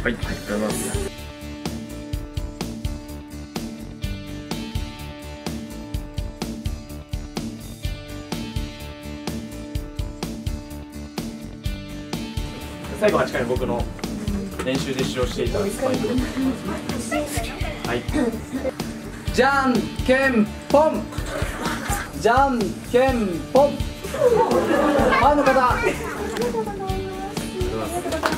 はい、ありがとうございます。最後8回の僕の練習で使用していたスパイク。はい。じゃんけんぽん。じゃんけんぽん。ファンの方。ありがとうございます。